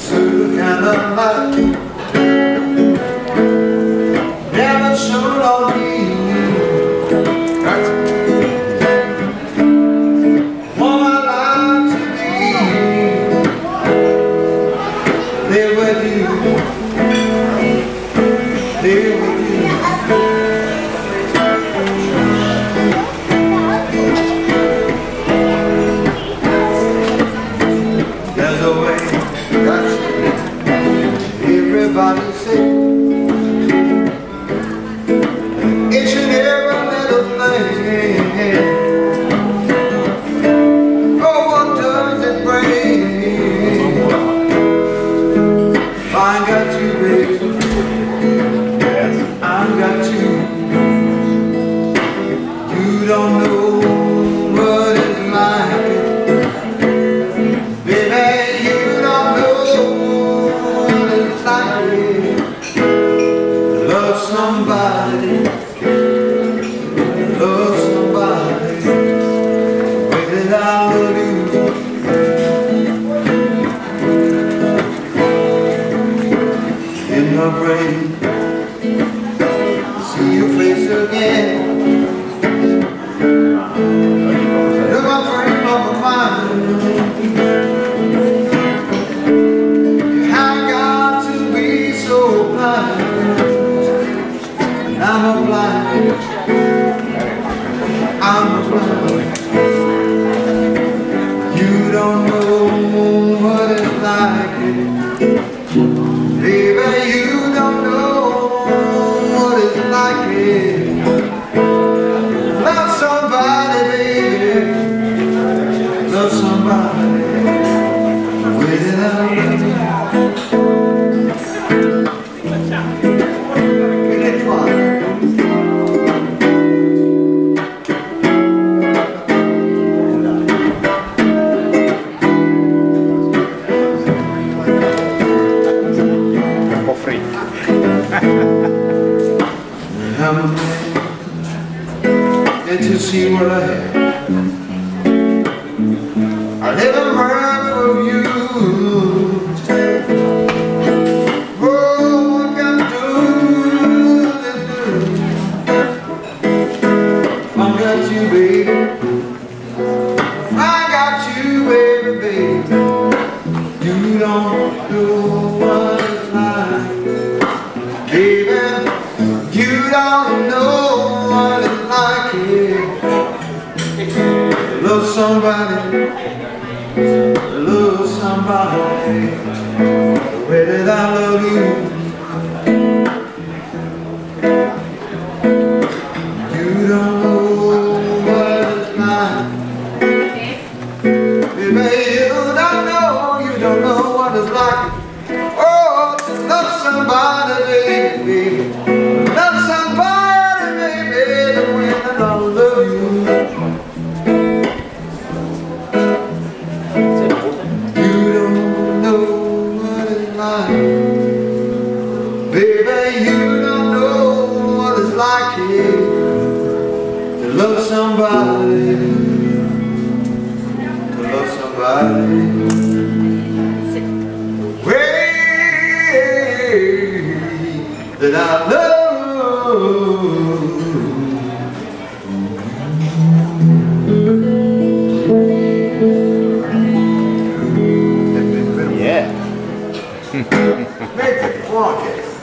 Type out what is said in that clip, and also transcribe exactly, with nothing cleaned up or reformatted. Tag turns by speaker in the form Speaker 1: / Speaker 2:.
Speaker 1: certain kind of life never showed on me. What I like to be there with you, there with you. There's a way, that's everybody say. Each and every little thing. Oh, what does it bring? I got you, baby. I got you. You don't know what it's like. Love somebody, love somebody, way that I love you. In my brain, see your face again. You're my friend of mine. I'm a blind, I'm a blind. You don't know what it's like, baby. You don't know what it's like. Love somebody, baby. Love somebody. Without you. I'm a man, and to see what I have, I never heard from you. Oh, what can I do? I got you, baby. I got you, baby, baby. You don't know what it's like, baby. You don't know what it's like, yeah. Love somebody, love somebody, the way that I love you. You don't know what it's like, baby. You don't know, you don't know what it's like. Oh, to love somebody, baby. Love somebody, baby, the way that I love you. You don't know what it's like, baby. You don't know what it's like, yeah, to love somebody, to love somebody. Way that I love.
Speaker 2: Yeah.
Speaker 1: Make it funky.